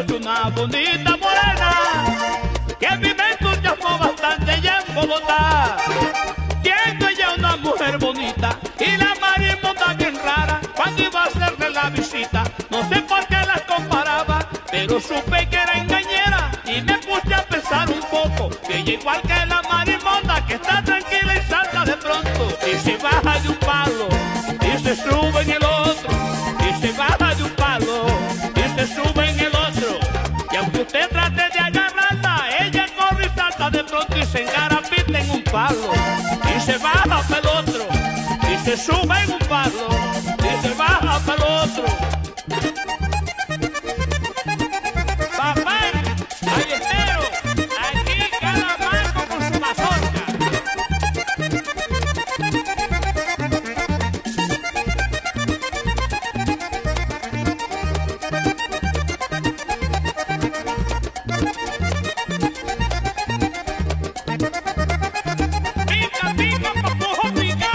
conoce una bonita morena que vive entusiasmo bastante y en Bogotá. Siendo ella una mujer bonita y la marimonda bien rara, cuando iba a hacerle la visita, no sé por qué las comparaba, pero supe que era engañera y me puse a pensar un poco que ella igual que la marimonda, que está tranquila y salta de pronto y se baja de un palo y se sube en el otro, y se baja de un palo y se sube en el otro, y aunque usted trate de agarrarla, ella corre y salta de pronto y se engarapita en un palo y se baja para el otro y se sube en un palo y se baja para el otro. Papá, callejero, aquí cada marco con su mazorca. Pica, pica, papujo, pica.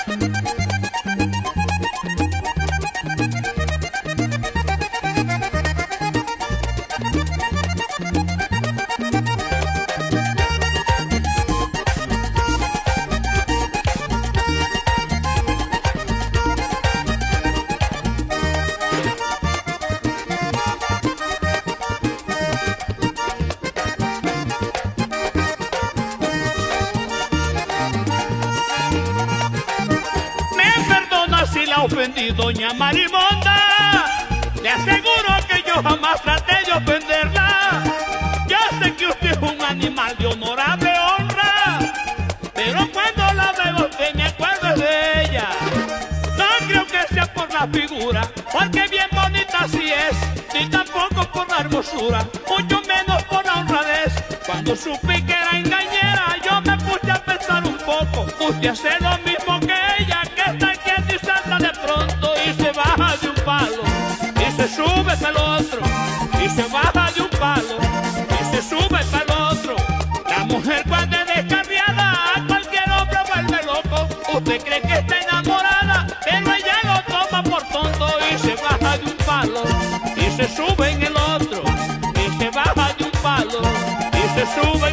Si la ofendí, doña Marimonda, le aseguro que yo jamás traté de ofenderla. Yo sé que usted es un animal de honorable honra, pero cuando la veo usted me acuerdo de ella. No creo que sea por la figura, porque bien bonita sí es, ni tampoco por la hermosura, mucho menos por la honradez. Cuando supe que era engañera, yo me puse a pensar un poco, usted hace lo mismo que ella, que está quieta y salta de pronto y se baja de un palo y se sube para el otro y se baja de un palo y se sube para el otro. La mujer cuando es descarriada a cualquier hombre vuelve loco. Usted cree que está enamorada, pero ella lo toma por tonto y se baja de un palo y se sube en el otro y se baja de un palo y se sube